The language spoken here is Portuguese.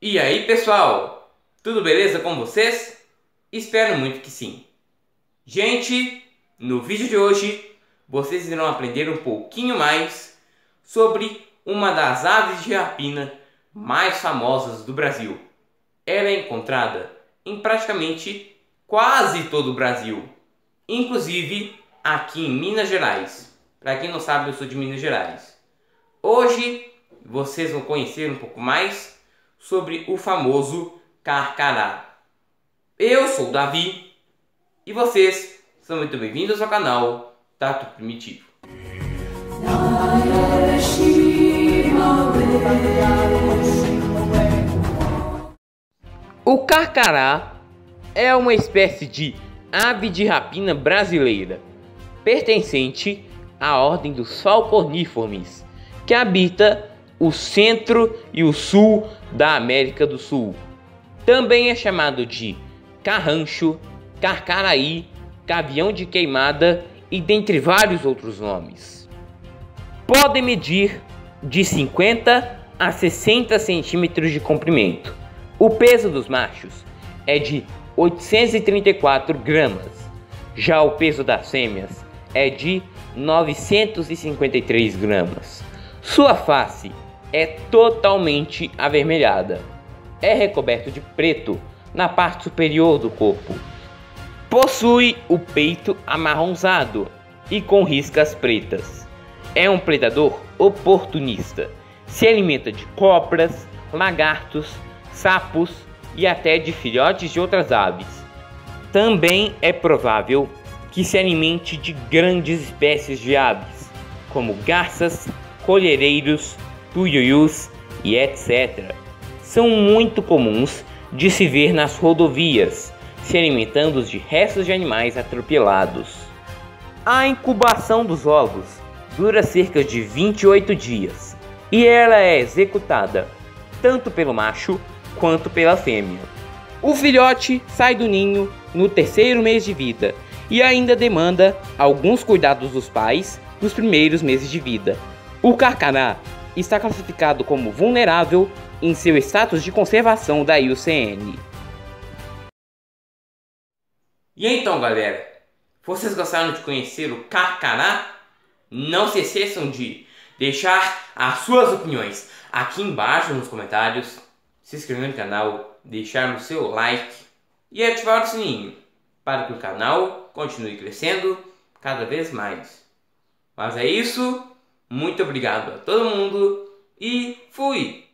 E aí pessoal, tudo beleza com vocês? Espero muito que sim. Gente, no vídeo de hoje vocês irão aprender um pouquinho mais sobre uma das aves de rapina mais famosas do Brasil. Ela é encontrada em praticamente quase todo o Brasil, inclusive aqui em Minas Gerais. Para quem não sabe, eu sou de Minas Gerais. Hoje vocês vão conhecer um pouco mais sobre o famoso carcará. Eu sou o Davi e vocês são muito bem-vindos ao canal Tatu Primitivo. O carcará é uma espécie de ave de rapina brasileira, pertencente à ordem dos falconiformes, que habita o centro e o sul da América do Sul. Também é chamado de carrancho, carcaraí, gavião de queimada e dentre vários outros nomes. Podem medir de 50 a 60 centímetros de comprimento. O peso dos machos é de 834 gramas. Já o peso das fêmeas é de 953 gramas. Sua face é totalmente avermelhada. É recoberto de preto na parte superior do corpo. Possui o peito amarronzado e com riscas pretas. É um predador oportunista. Se alimenta de cobras, lagartos, sapos e até de filhotes de outras aves. Também é provável que se alimente de grandes espécies de aves, como garças, colhereiros, tuiuius e etc. São muito comuns de se ver nas rodovias, se alimentando de restos de animais atropelados. A incubação dos ovos dura cerca de 28 dias e ela é executada tanto pelo macho quanto pela fêmea. O filhote sai do ninho no terceiro mês de vida e ainda demanda alguns cuidados dos pais nos primeiros meses de vida. O carcará está classificado como vulnerável em seu status de conservação da IUCN. E então, galera, vocês gostaram de conhecer o carcará? Não se esqueçam de deixar as suas opiniões aqui embaixo nos comentários, se inscrever no canal, deixar o seu like e ativar o sininho para que o canal continue crescendo cada vez mais. Mas é isso, muito obrigado a todo mundo e fui!